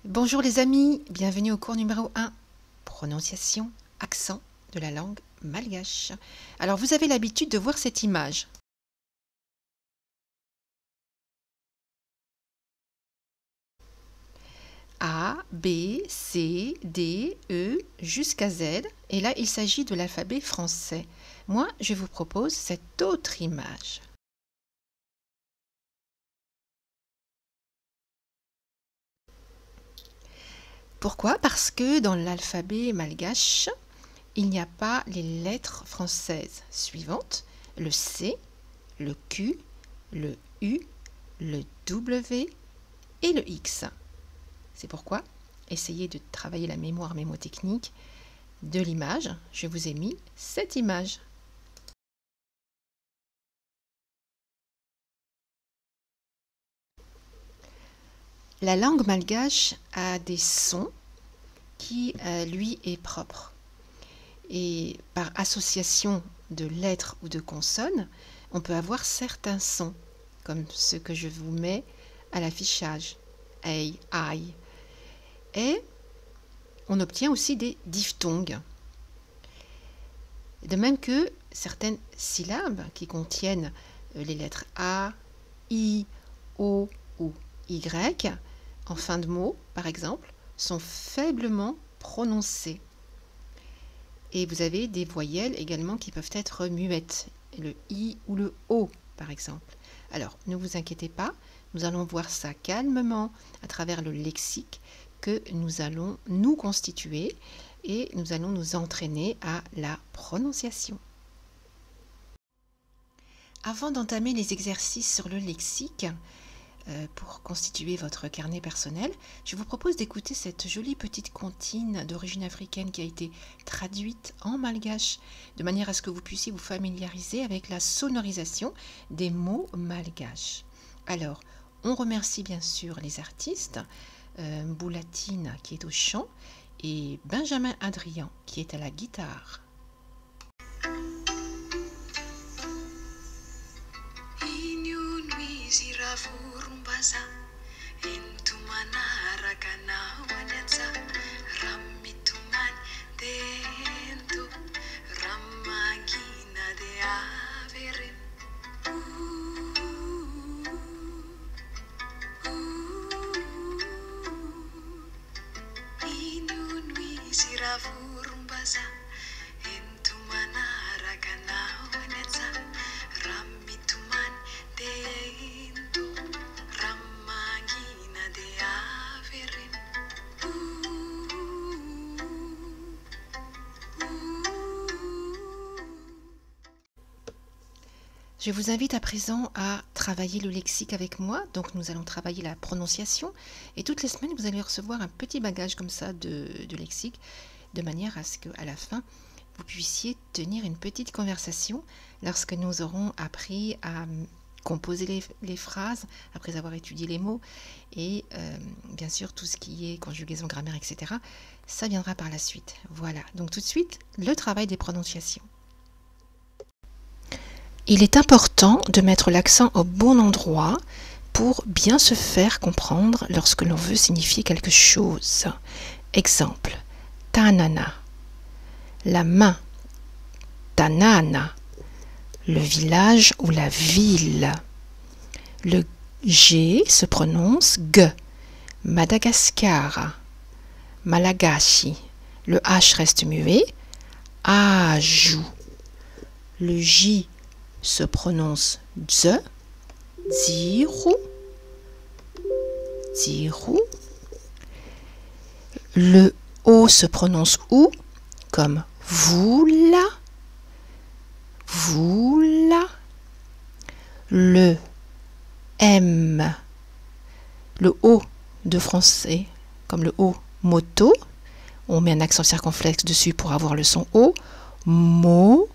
Bonjour les amis, bienvenue au cours numéro 1, prononciation, accent de la langue malgache. Alors vous avez l'habitude de voir cette image. A, B, C, D, E jusqu'à Z. Et là, il s'agit de l'alphabet français. Moi, je vous propose cette autre image. Pourquoi? Parce que dans l'alphabet malgache, il n'y a pas les lettres françaises suivantes, le C, le Q, le U, le W et le X. C'est pourquoi, essayez de travailler la mémoire mémotechnique de l'image. Je vous ai mis cette image. La langue malgache a des sons qui, lui, est propre. Et par association de lettres ou de consonnes, on peut avoir certains sons, comme ceux que je vous mets à l'affichage. Ei, ai. Et on obtient aussi des diphtongues. De même que certaines syllabes qui contiennent les lettres A, I, O ou Y, en fin de mot, par exemple, sont faiblement prononcées. Et vous avez des voyelles également qui peuvent être muettes, le I ou le O, par exemple. Alors, ne vous inquiétez pas, nous allons voir ça calmement à travers le lexique que nous allons nous constituer et nous allons nous entraîner à la prononciation. Avant d'entamer les exercices sur le lexique, pour constituer votre carnet personnel, je vous propose d'écouter cette jolie petite comptine d'origine africaine qui a été traduite en malgache, de manière à ce que vous puissiez vous familiariser avec la sonorisation des mots malgaches. Alors, on remercie bien sûr les artistes, Boulatine qui est au chant et Benjamin Adrian qui est à la guitare. Rumbaza into manaraka nawanyaza ramituman dento ramagina de averin inyun wisiravu rumbaza into manaraka nawanyaza ramituman dento ramagina de averin. Je vous invite à présent à travailler le lexique avec moi. Donc nous allons travailler la prononciation et toutes les semaines vous allez recevoir un petit bagage comme ça de lexique de manière à ce qu'à la fin vous puissiez tenir une petite conversation lorsque nous aurons appris à composer les phrases après avoir étudié les mots et bien sûr tout ce qui est conjugaison, grammaire, etc. Ça viendra par la suite. Voilà, donc tout de suite le travail des prononciations. Il est important de mettre l'accent au bon endroit pour bien se faire comprendre lorsque l'on veut signifier quelque chose. Exemple, tanana, la main, tanana, le village ou la ville. Le G se prononce G, Madagascar, Malagashi. Le H reste muet, Ajou. Le J se prononce Z, Ziru, Ziru. Le O se prononce OU, comme Voula, Voula. Le M, le O de français, comme le O, moto. On met un accent circonflexe dessus pour avoir le son O, moto.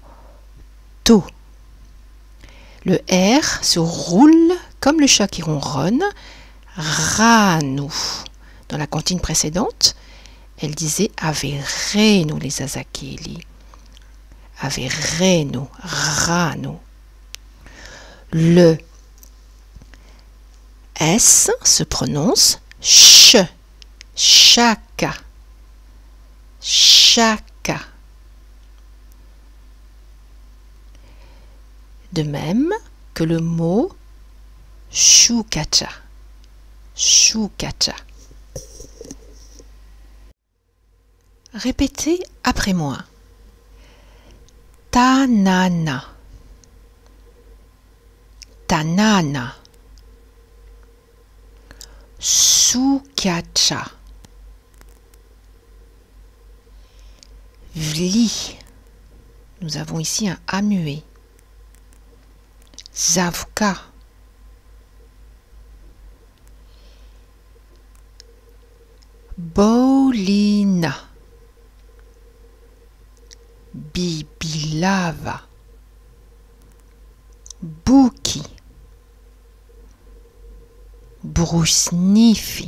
Le R se roule comme le chat qui ronronne, ranou. Dans la comptine précédente, elle disait averenu les azakeli. Averenu, ranou. Le S se prononce ch, Chaka. Chaka. De même que le mot shukacha. Shukacha. Répétez après moi. Tanana. Tanana. Shukacha. Vli. Nous avons ici un A muet. Zavka. Bolina. Bibilava. Buki. Brusnifi.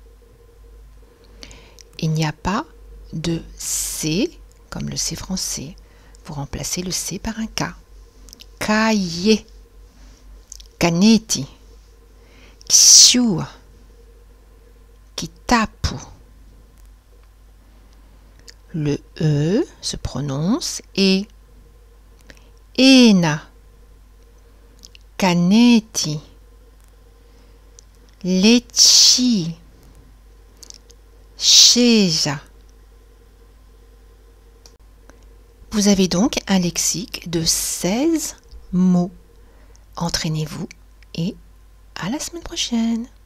Il n'y a pas de C comme le C français. Vous remplacez le C par un K. Kaye. Kaneti. Kishua. Kitapu. Le E se prononce E. Ena. Kaneti. Lechi. Sheja. Vous avez donc un lexique de 16 mots. Entraînez-vous et à la semaine prochaine.